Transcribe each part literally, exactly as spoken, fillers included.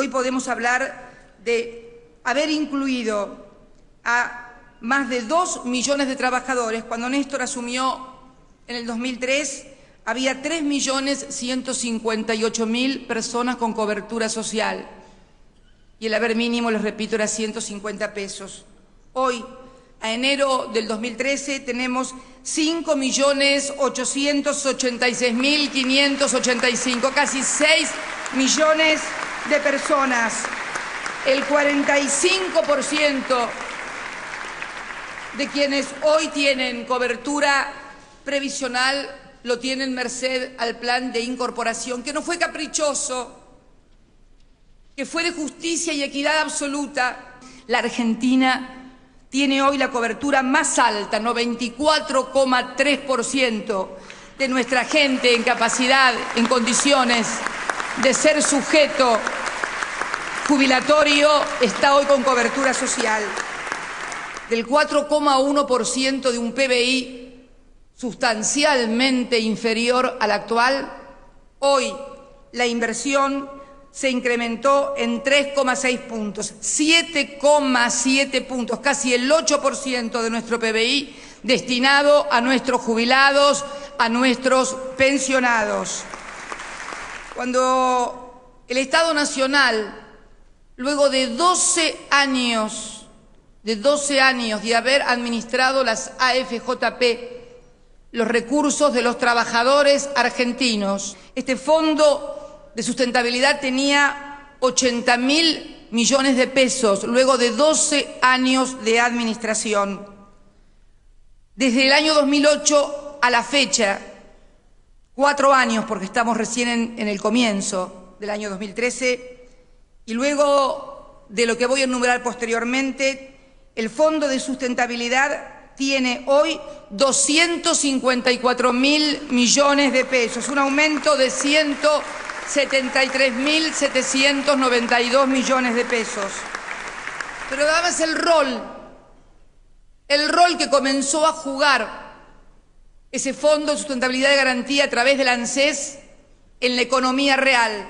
podemos hablar de haber incluido a más de dos millones de trabajadores. Cuando Néstor asumió en el dos mil tres, había tres millones ciento cincuenta y ocho mil personas con cobertura social. Y el haber mínimo, les repito, era ciento cincuenta pesos. Hoy, a enero del dos mil trece, tenemos cinco millones ochocientos ochenta y seis mil quinientos ochenta y cinco, casi seis millones de personas. El cuarenta y cinco por ciento de quienes hoy tienen cobertura previsional lo tienen merced al plan de incorporación, que no fue caprichoso, que fue de justicia y equidad absoluta. La Argentina tiene hoy la cobertura más alta, noventa y cuatro coma tres por ciento de nuestra gente en capacidad, en condiciones de ser sujeto jubilatorio, está hoy con cobertura social. Del cuatro coma uno por ciento de un P B I sustancialmente inferior al actual, hoy la inversión se incrementó en tres coma seis puntos, siete coma siete puntos, casi el ocho por ciento de nuestro P B I destinado a nuestros jubilados, a nuestros pensionados. Cuando el Estado Nacional, luego de doce años, de doce años de haber administrado las A F J P, los recursos de los trabajadores argentinos, este fondo de sustentabilidad tenía ochenta mil millones de pesos, luego de doce años de administración. Desde el año dos mil ocho a la fecha, cuatro años, porque estamos recién en, en el comienzo del año dos mil trece, y luego de lo que voy a enumerar posteriormente, el Fondo de Sustentabilidad tiene hoy doscientos cincuenta y cuatro mil millones de pesos, un aumento de ciento setenta y tres mil setecientos noventa y dos millones de pesos. Pero además el rol, el rol que comenzó a jugar ese Fondo de Sustentabilidad y Garantía a través del ANSES en la economía real.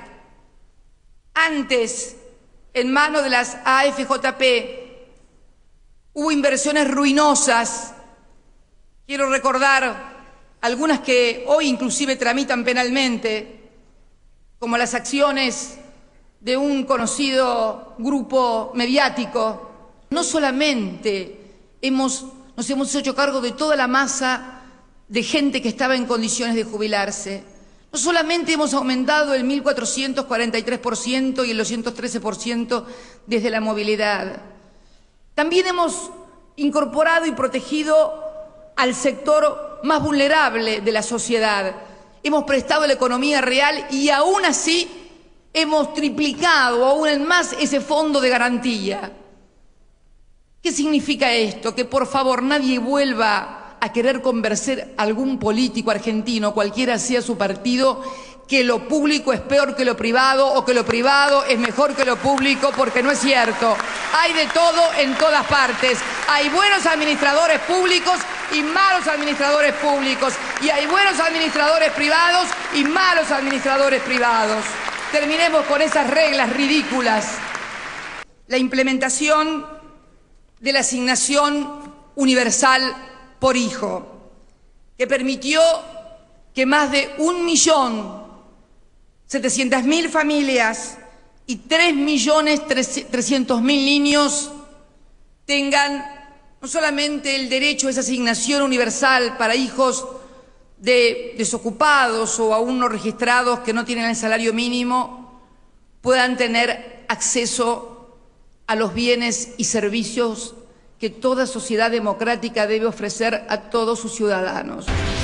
Antes, en manos de las A F J P, hubo inversiones ruinosas. Quiero recordar algunas que hoy inclusive tramitan penalmente, como las acciones de un conocido grupo mediático. No solamente hemos, nos hemos hecho cargo de toda la masa de gente que estaba en condiciones de jubilarse, no solamente hemos aumentado el mil cuatrocientos cuarenta y tres por ciento y el doscientos trece por ciento desde la movilidad, también hemos incorporado y protegido al sector más vulnerable de la sociedad. Hemos prestado a la economía real y aún así hemos triplicado aún en más ese fondo de garantía. ¿Qué significa esto? Que por favor nadie vuelva a querer convencer a algún político argentino, cualquiera sea su partido, que lo público es peor que lo privado o que lo privado es mejor que lo público, porque no es cierto. Hay de todo en todas partes. Hay buenos administradores públicos y malos administradores públicos. Y hay buenos administradores privados y malos administradores privados. Terminemos con esas reglas ridículas. La implementación de la asignación universal por hijo, que permitió que más de un millón setecientas mil familias y tres millones trescientos mil niños tengan no solamente el derecho a esa asignación universal para hijos de desocupados o aún no registrados que no tienen el salario mínimo, puedan tener acceso a los bienes y servicios que toda sociedad democrática debe ofrecer a todos sus ciudadanos.